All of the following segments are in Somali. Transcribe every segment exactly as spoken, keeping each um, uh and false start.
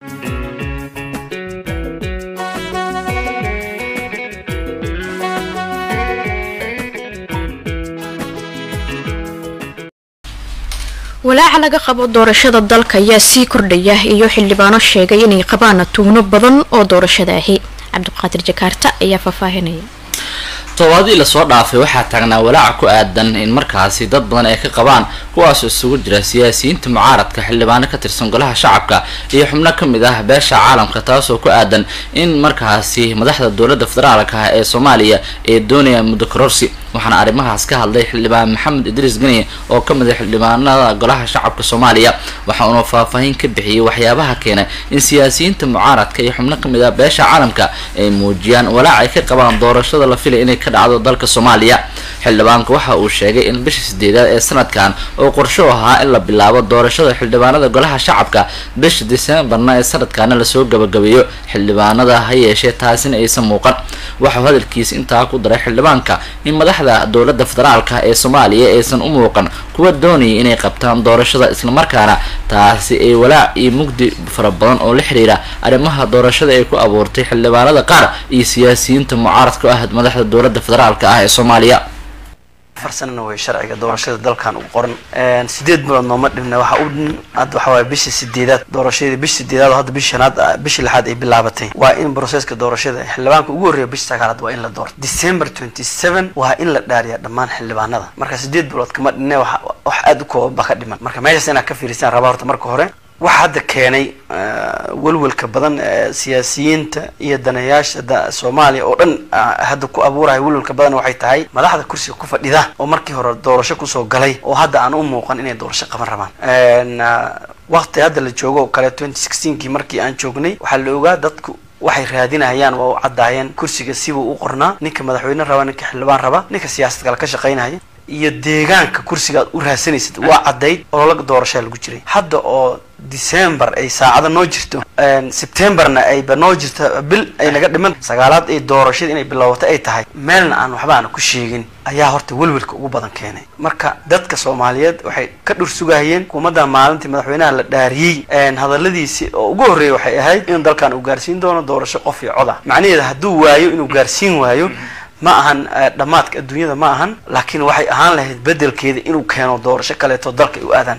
walaaca laga qabo doorashada dalka ayaa sii kordhaya iyo xildhibaano sheegay inay qabaan tuuno badan oo doorashada ahi cabdiqaadir jakaarta ayaa faahfaahinaya tobaadii la soo dhaafay waxaa taagnaa walaac ku aadan in markaasi dad badan ay ka qabaan kuwaas isugu jira siyaasiyiinta mucaaradka xildhibaano ka tirsan golaha shacabka iyo xubno kamid ah beesha caalamka taasoo ku aadan in markaasi madaxda dowladda federaalka ah ee Soomaaliya ay doonayaan muddo kororsi waxaana arrimahaas ka hadlay xildhibaan Maxamed Idris Gani oo kamid ah xildhibaanada golaha shacabka Soomaaliya waxa uu faahfaahin ka bixiyay waxyaabaha keenay in siyaasiyiinta mucaaradka iyo xubno kamid ah beesha caalamka ay muujiyaan walaac ay ka qabaan doorashada la filay inay ka dhacdo dalka Soomaaliya xildhibaanku waxa uu sheegay in bisha sideedaad ee sanadkan oo qorsho ahaa in la bilaabo doorashada xildhibaanada golaha shacabka bisha December-na ee sanadkan la soo gabagabeeyo xildhibaanada ha yeeshee taasina aysan muuqan waxa uu hadalkiisa intaa ku daray xildhibaanka in madaxda dowladda federaalka ee Soomaaliya aysan u muuqan kuwa doonaya inay qabtaan doorashada isla markaana taasi ay walaac iyo mugdi fara badan oo la xiriira arrimaha doorashada ay ku abuurtay xildhibaanada qaar iyo siyaasiyiinta mucaaradka ah madaxda dowladda federaalka ah ee Soomaaliya farsanna way sharciga doorashada dalkan u qoran een sideed bilood nooma dhibna waxa uu hadda waxa way bisha sideedaad doorashada bisha sideedaad hadda bisha shanaad bisha lixaad ay bilaabatay waa in processka doorashada xildhibaanka ugu horeeya bisha sagaalaad waa in la doorto December twenty-seven waa in la dhaariyo dhammaan xildhibaanada marka sideed bilood kama dhibna wax wax aad u kooban ka dhiman marka meeshaas inaan ka fiirsan rabaa horta marka hore waxa hadda keenay walwalka badan siyaasiyiinta iyo danayaasha Soomaaliya oo dhan hadda ku abuuray walwalka badan waxay tahay madaxda kursiga ku fadhida oo markii hore doorasho ku soo galay oo hadda aan u muuqan inay doorasho qaban rabaan een waqti hadda la joogo kale twenty sixteen-kii markii aan joognay waxa la ogaa dadku waxay raadinayaan oo cadaayeen kursiga si uu u qornaa ninka madaxweyne raba ninka xildhibaan raba ninka siyaasadda kala ka shaqeynaya iyo deegaanka kursiga u raadsanaysid waa cadayd oo laga doorasho lagu jiray hadda oo December ay saacada noo jirto een September-na ay ba noo jirto bil ay naga dhiman sagaalaad ay doorashada inay bilowdo ay tahay meelna aan waxba aan ku sheegin ayaa horta walwalka ugu badan keenay marka dadka Soomaaliyeed waxay ka dhur sugayeen kuumada maalintii madaxweynaha la dhaariyay een hadaladiisi oo ugu horeeyay waxay ahayd in dalkan uu gaarsiin doono doorasho qof iyo cod ah macnaheedu hadduu waayo inuu gaarsiin waayo ma ahan dhamaadka adduunyada ma ahan laakiin waxay ahaan lahayd bedelkeeda inuu keeno doorasho kale oo dalka u aadan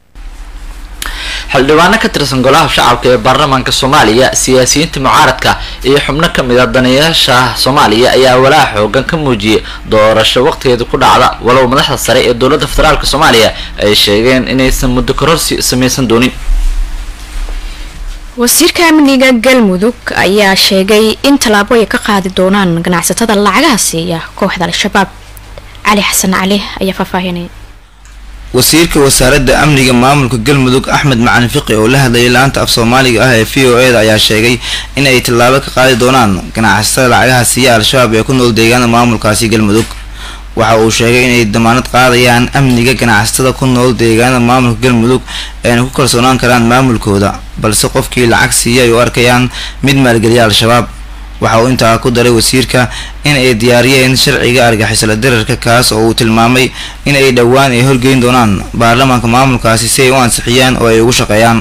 xildhibaano ka tirsan golaha shacabka ee baarlamaanka Soomaaliya siyaasiyiinta mucaaradka iyo xubno kamid ah danayaasha Soomaaliya ayaa walaac xoogan ka muujiyay doorasho waqtigeeda ku dhacda walow madaxda sare ee dowladda federaalka Soomaaliya ay sheegeen inaysan muddo kororsi sameeysan doonin wasiirka amniga galmudug ayaa sheegay in talaabo ay ka qaadi doonaan ganacsatada lacagaha siiya kooxda al-shabaab cali xasan cali ayaa faahfaahinay wasiirka wasaaradda amniga maamulka galmudug Axmed Macalin Fiqi oo la hadlayay laanta af Soomaaliga ah ee V O A ayaa sheegay in ay talaabo ka qaadi doonaan ganacsatada lacagaha siiya al-shabaab ee ku nool deegaanada maamulkaasi galmudug waxa uu sheegay in ay damaanad qaadayaan amniga ganacsatada ku nool deegaanada maamulka galmudug ee ku kalsoonaan karaan maamulkooda balse qofkii lacag siiya ay u arkayaan mid maalgeliya al-shabaab waxa uu intaa ku daray wasiirka in ay diyaariyeen sharciga argagixisada dirarka kaas oo uu tilmaamay in ay dhawaan ay horgeyn doonaan baarlamaanka maamulkaasi si ay u ansixiyaan oo ay ugu shaqeeyaan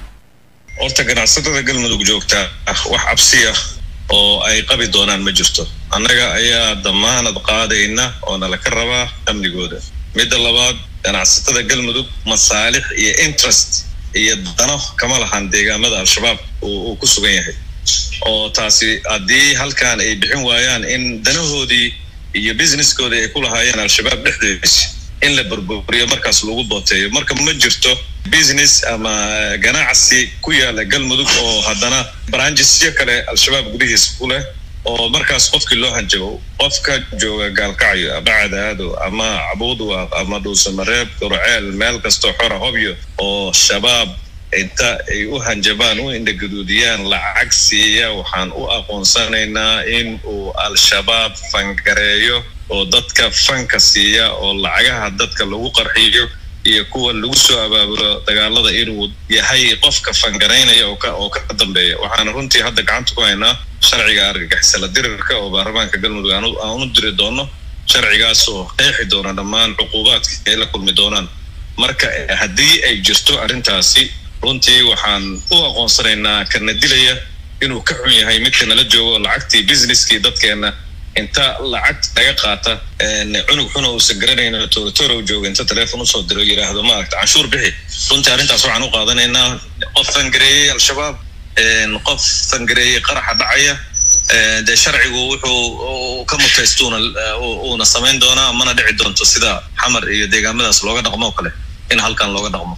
horta ganacsatada galmudug joogta wax cabsi ah oo ay qabi doonaan ma jirto annaga ayaa damaanad qaadayna oo nala ka rabaa amnigooda midda labaad ganacsatada galmudug masaalix iyo interest iyo dano kama lahan deegaamada al-shabaab uu ku sugan yahay oo taasi haddii halkaan ay bixin waayaan in danahoodii iyo businesskoodii ay ku lahaayeen al-shabaab dhexdeeda in la burburiyo markaas lagu booteeyo marka ma jirto business ama ganacsi ku yaala galmudug oo haddana branchesyo kale al-shabaab gudihiisa ku leh oo markaas qofkii loo hanjabo qofka jooga gaalkacyo ama cadaado ama cabuudwaaq ama dhuusamareeb gurceel meel kastoo xora hobyo oo shabaab inta ay u hanjabaan u indhaguduudiyaan lacag siiya waxaan u aqoonsanaynaa in uu al-shabaab fangareeyo oo dadka fanka siiya oo lacagaha dadka lagu qarxiyo iyo kuwa lagu soo abaabulo dagaalada inuu yahay qofka fangareynaya oo ka oo ka dambeeya waxaan runtii hadda gacanta ku haynaa sharciga argagixisada dirarka oo baarlamaanka galmudug aan u diri doono sharcigaas oo qeexi doona dhammaan cuquubaadka ay la kulmi doonaan marka haddii ay jirto arrintaasi runtii waxaan u aqoonsanaynaa kana dilaya inuu ka xun yahay midka nala joogo lacagtii businesskii dadkeena inta lacag laga qaata cunug xun oo sagaranaynaa toortoor oo jooga inta telefoon usoo diro yiraahdo maaragta canshuur bixi runtii arrintaas waxaan u qaadanaynaa qof fangareeyay al-shabaab qof fangareeyay qaraxa dhacaya de sharcigu wuxuu ka mutaystuuna uuna samayn doonaa mana dhici doonto sida xamar iyo deegaamadaas looga dhaqmo kale in halkan looga dhaqmo.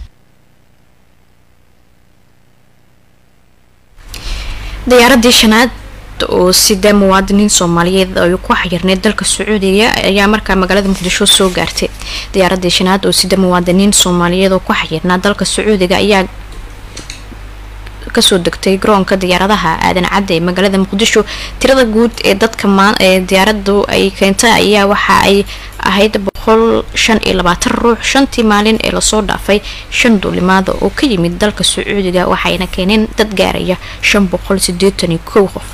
diyaaradii shanaad oo sida muwaadiniin Soomaaliyeed ay ku xayirnay dalka Sacuudiga ayaa markaa magaalada Muqdisho soo gaartay. diyaaradii shanaad oo sida muwaadiniin Soomaaliyeed oo ku xayirnaa dalka Sacuudiga ayaa kasoo degtay garoonka diyaaradaha aadan cadde ee magaalada Muqdisho. tirada guud ee dadka maan ee diyaaraddu ay keentay ayaa waxa ay ahayd boqol shan iyo labaatan ruux shantii maalin ee la soo dhaafay shan duulimaad oo ka yimid dalka Sacuudiga waxayna keeneen dad gaaraya shan boqol siddeetan iyo kow qof.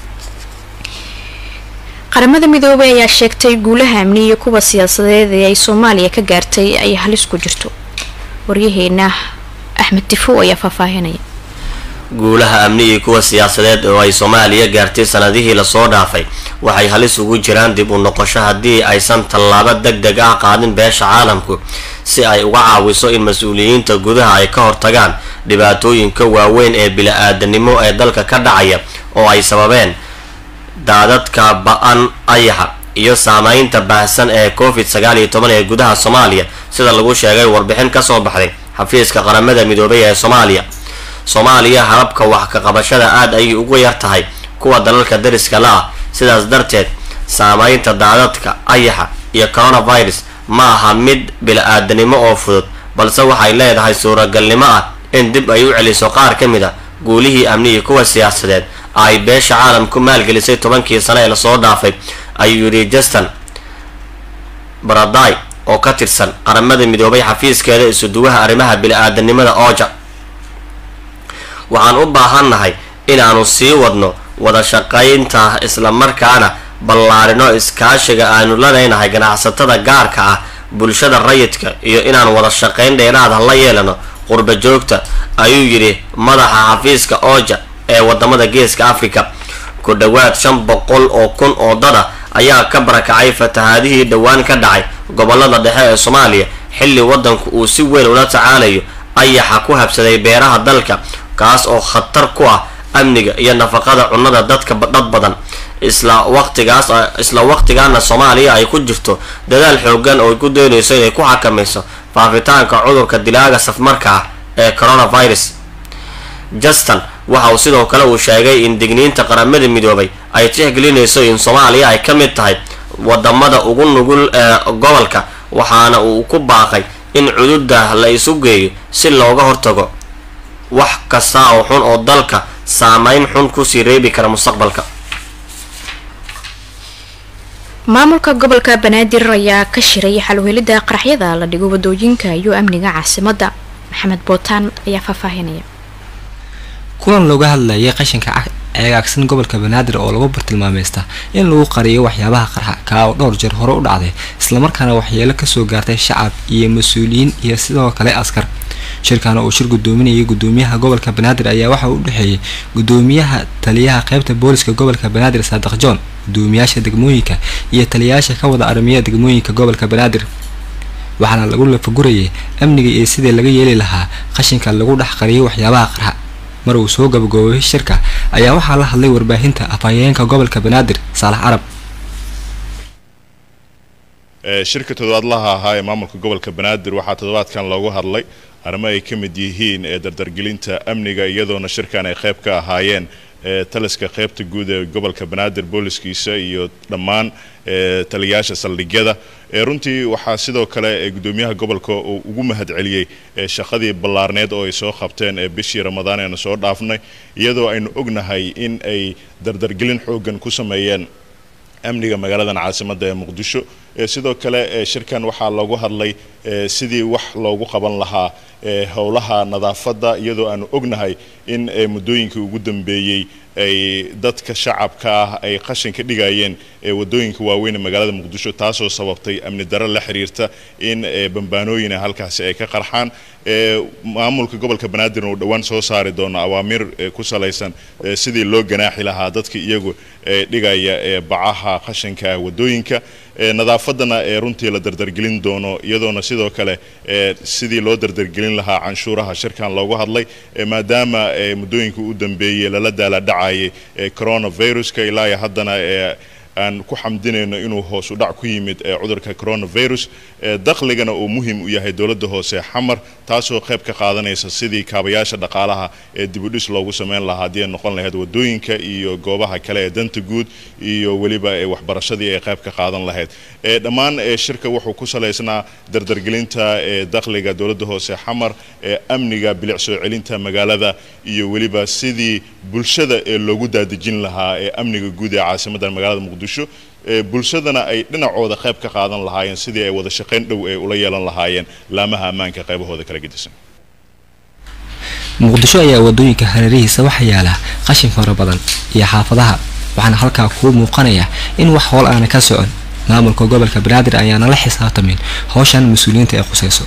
qaramada midoobay ayaa sheegtay guulaha amni iyo kuwa siyaasadeed ee ay Soomaaliya ka gaartay ay halis ku jirto. waryaheena Axmed Tifo ayaa faahfaahinaya. guulaha amni iyo kuwa siyaasadeed oo ay Soomaaliya gaartay sanadihii la soo dhaafay waxay halis ugu jiraan dib u noqosho haddii aysan tallaabo degdeg ah qaadin beesha caalamku si ay uga caawiso in mas'uuliyiinta gudaha ay ka hortagaan dhibaatooyinka waaweyn ee bili-aadanimo ee dalka ka dhacaya oo ay sababeen daadadka ba'an ayaxa iyo saameynta baahsan ee covid sagaal iyo toban ee gudaha Soomaaliya sida lagu sheegay warbixin ka soo baxday xafiiska qaramada midoobay ee Soomaaliya. Soomaaliya hababka wax ka qabashada aad ay ugu yar tahay kuwa dalalka dariska la ah sidaas darteed saameynta daadadka ayaxa iyo coronavirus ma aha mid bili-aadanimo oo fudud balse waxay leedahay suuragalnimo ah in dib ay u celiso qaar ka mid a guulihii amni iyo kuwa siyaasadeed ay beesha caalamku maalgelisay tobankii sano ee lasoo dhaafay ayuu yidhi Justin Baraday oo ka tirsan qaramada midoobay xafiiskeeda isuduwaha arrimaha bili-aadanimada OCHA. waxaan u baahannahay inaanu sii wadno wada shaqaynta isla markaana ballaarino iskaashiga aanu leenahay ganacsatada gaarka ah bulshada rayidka iyo inaan wada shaqayn dheeraad ah la yeelano qurba joogta ayuu yidhi madaxa xafiiska OCHA ee wadamada geeska Afrika. ku dhawaad shan boqol oo kun oo dada ayaa ka barakacay fatahaadihii dhawaan ka dhacay gobolada dhexe ee Soomaaliya xilli wadanku uu si weyn ula tacaalayo ayaxa ku habsaday beeraha dalka kaas oo khatar ku ah amniga iyo nafaqada cunnada dadka dad badan. isla waqtigaas isla waqtigaana Soomaaliya ay ku jirto dadaal xoogan oo ku doonayso inay ku xakamayso faafitaanka cudurka dilaaga safmarka ah ee coronavirus. Justin waxa uu sidoo kale uu sheegay in digniinta qaramada midoobay ay tixgelinayso in Soomaaliya ay ka mid tahay wadamada ugu nugul ee gobolka waxaana uu ku baaqay in cududa la isu geeyo si looga hortago wax kasta oo xun oo dalka saameyn xun ku sii reebi kara mustaqbalka. maamulka gobolka Banaadir ayaa ka shiray xalweelida qaraxyada la dhigo wadooyinka iyo amniga caasimadda. Maxamed Bootaan ayaa faahfaahinaya. kulan looga hadlayay qashinka eegagsan gobolka Banaadir oo lagu bartilmaameeysta in lagu qariyo waxyaabaha qarxa ka oo dhowr jeer hore u dhacday isla markaana waxyeelo ka soo gaartay shacab iyo mas'uuliyiin iyo sidoo kale askar. shirkana oo shir gudoominayay gudoomiyaha gobolka Banaadir ayaa waxa uu dhaxeeyay gudoomiyaha taliyaha qaybta booliska gobolka Banaadir Saadiq John, gudoomiyaasha degmooyinka iyo taliyaasha ka wada arrimaha degmooyinka gobolka Banaadir. waxaana lagu lafagurayay amniga iyo sidii laga yeeli lahaa qashinka lagu dhax qariyo waxyaabaha qarxa. mar uu soo gabagabay shirka ayaa waxaa la hadlay warbaahinta afhayeenka gobolka Banaadir Saalax Arab. shirka toddobaadlaha ahaa ee maamulka gobolka Banaadir waxaa toddobaadkan loogu hadlay arrimo ay ka mid yihiin ee dardargelinta amniga iyadoona shirkan ay qayb ka ahaayeen taliska qaybta guud ee gobolka Banaadir booliskiisa iyo dhammaan taliyaasha saldhigyada. runtii waxaa sidoo kale gudoomiyaha gobolka uu ugu mahadceliyay shaqadii ballaarneed oo ay soo qabteen ee bishii Ramadaan ee soo dhaafnay iyadoo aynu ognahay in ay dardargelin xoogan ku sameeyeen amniga magaalada caasimadda ee Muqdisho sidoo kale shirkan waxaa loogu hadlay sidii wax loogu qaban lahaa howlaha nadaafadda iyadoo aanu ognahay in muddooyinkii ugu dambeeyey ay dadka shacabka ah ay qashin ka dhigayeen wadooyinka waaweyn ee magaalada muqdisho taasoo sababtay amni darro la xiriirta in bambaanooyin halkaasi ay ka qarxaan maamulka gobolka banaadir uu dhawaan soo saari doono awaamir ku salaysan sidii loo ganaaxi lahaa dadka iyagu dhigaya bacaha qashinka wadooyinka nadaafadana ee runtii la dardargelin doono iyadoona sidoo kale sidii loo dardargelin lahaa canshuuraha shirkan loogu hadlay maadaama muddooyinka u dambeeyay lala daala dhacayay coronaviruska ilaa haddana aan ku xamdinayno inuu hoos u dhac ku yimid cudurka coronavirus dakhligana uu muhiim u yahay dowladda hoose xamar taasoo qayb ka qaadanaysa sidii kaabayaasha dhaqaalaha ee dib u dhis loogu sameyn lahaa haddii ay noqon lahayd wadooyinka iyo goobaha kale ee danta guud iyo weliba waxbarashadii ay qayb ka qaadan lahayd dhammaan shirka wuxuu ku salaysnaa dardargelinta dakhliga dowladda hoose xamar amniga bilic soo celinta magaalada iyo weliba sidii bulshada ee loogu daadejin lahaa ee amniga guud ee caasimadda magaalada muqdisho bulshadana ay dhinacooda qayb ka qaadan lahaayeen sidii ay wada shaqayn dhow ay ula yeelan lahaayeen laamaha ammaanka qaybahooda kala gedisan muqdisho ayaa wadooyinka hareerihiisa waxa yaala qashin fara badan iyo xaafadaha waxaana halkaa kuu muuqanaya in wax howl aana ka socon maamulka gobolka banaadir ayaana la xisaabtamin howshan mas-uuliyiinta ee qusayso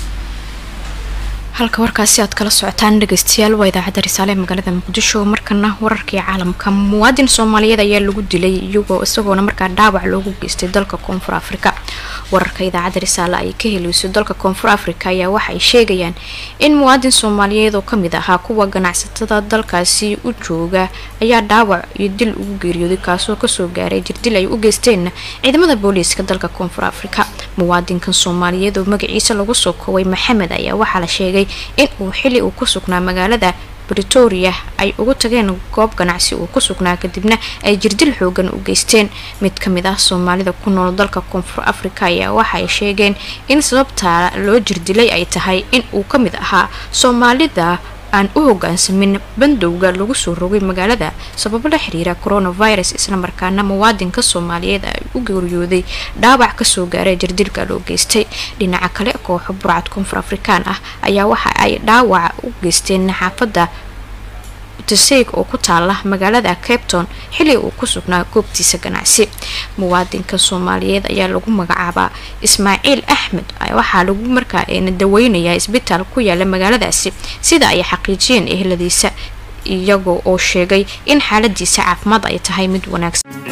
halka warkaasi aad kala socotaan dhageystayaal waa idaacadda risaale ee magaalada muqdisho markana wararkii caalamka muwaadin soomaaliyeed ayaa lagu dilay iyagoo isagoona markaa dhaawac loogu geystay dalka koonfur afrika wararka idaacadda risaale ay ka helayso dalka koonfur afrika ayaa waxay sheegayaan in muwaadin soomaaliyeed oo kamid ahaa kuwa ganacsatada dalkaasi u jooga ayaa dhaawac iyo dil ugu geeriyooday kaasoo kasoo gaaray jirdil ay u geysteen ciidamada booliiska dalka koonfur afrika muwaadinkan soomaaliyeed oo magaciisa lagu soo koobay maxamed ayaa waxaa la sheegay in uu xili uu ku sugnaa magaalada Pretoria ay ugu tageen goob ganacsi uu ku sugnaa kadibna ay jirdil xoogan u geysteen mid kamid ah Soomaalida ku nool dalka Koonfur Afrika ayaa waxa ay sheegeen in sababta loo jirdilay ay tahay in uu kamid ahaa Soomaalida aan u hoggaansamin bandowga lagu soo rogay magaalada sabab la xiriira coronavirus isla markaana muwaadinka Soomaaliyeed ay u geeriyooday dhaawac ka soo gaaray jirdilka loo geystay dhinaca kale koox burcad Koonfur Afrikaan ah ayaa waxa ay dhaawac u geysteen xaafada Tseek oo ku taala magaalada Cape Town xilli uu ku sugnaa goobtiisa ganacsi muwaadinka Soomaaliyeed ayaa lagu magacaabaa Ismaaciil Axmed waxa lagu markaa ee daweynaya isbitaal ku yaala magaaladaasi sida ay xaqiijiyeen eheladiisa iyagoo oo sheegay in xaaladiisa caafimaad ay tahay mid wanaagsan